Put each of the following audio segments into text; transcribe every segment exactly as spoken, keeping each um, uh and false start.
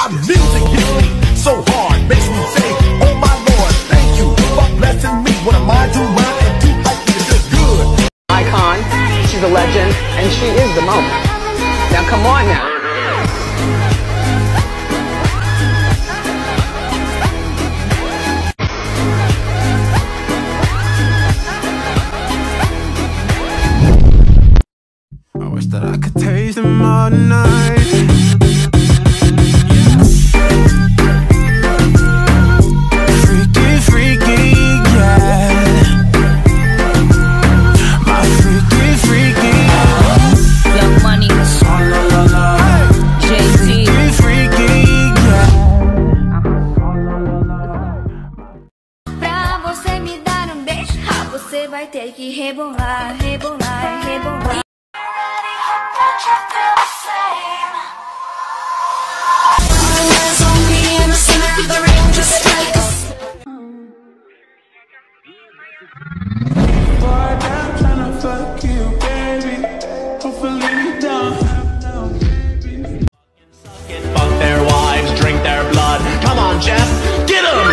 My music hits me so hard, makes me say, oh my Lord, thank you for blessing me. What am I to rhyme and do like me? It's just good. Icon, she's a legend, and she is the moment. Now come on now. I wish that I could taste them all night. Freaky, freaky, yeah. My freaky, freaky. Young Money, J T. Freaky, freaky, yeah. Pra você me dar um beijo, ah, você vai ter que rebolar, rebolar, rebolar. Fuck their wives, drink their blood. Come on, Jeff, get 'em!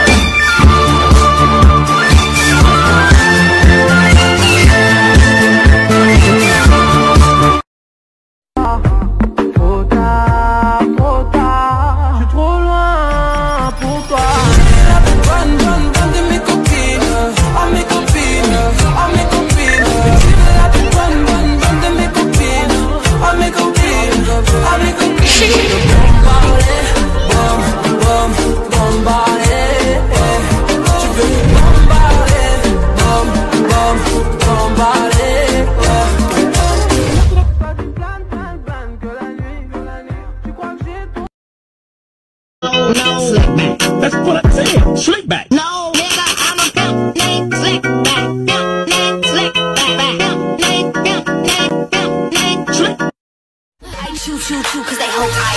That's what I said. Slick back. No, nigga, I'm a pimp named Slick Back. Pimp named Slick Back. Pimp named, pimp named, pimp named Slick. I shoot, shoot, shoot, cause they hope I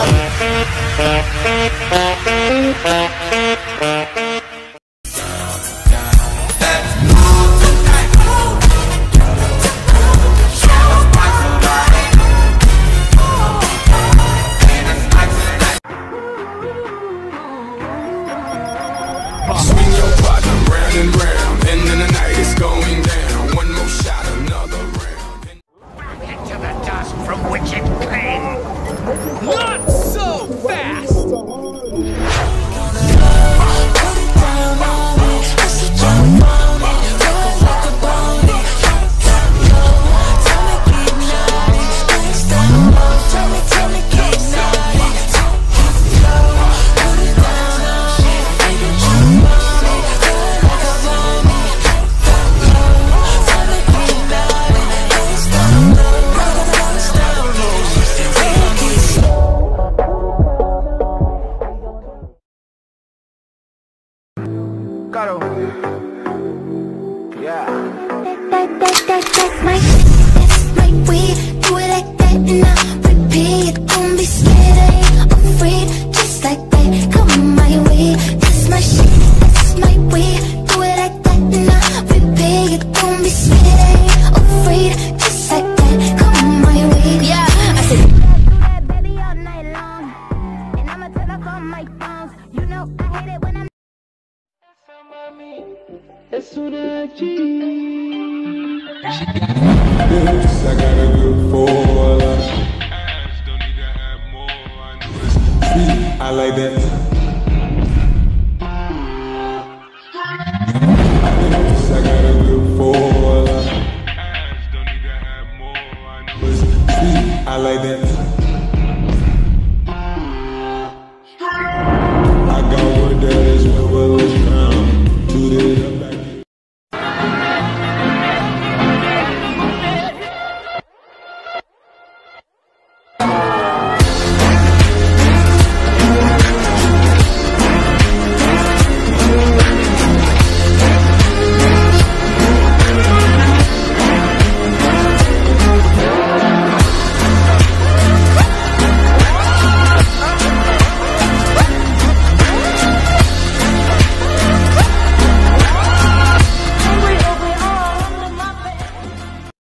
Swing your partner round and round, and then the night is going down. One more shot, another round. Into the dust from which it came. Not so fast! Yeah. That, that, that, that's my, that's my way. Do it like that and I repeat. Don't be scared, I ain't afraid. Just like that, come my way. That's my shit, that's my way. Do it like that and I repeat. Don't be scared, I ain't afraid. Just like that, come my way. Yeah, I said do that, baby, all night long. And I'ma turn off all my phones. You know I hate it when I'm. Yes, I got a good for I like that. Yes, I got a good for I like that.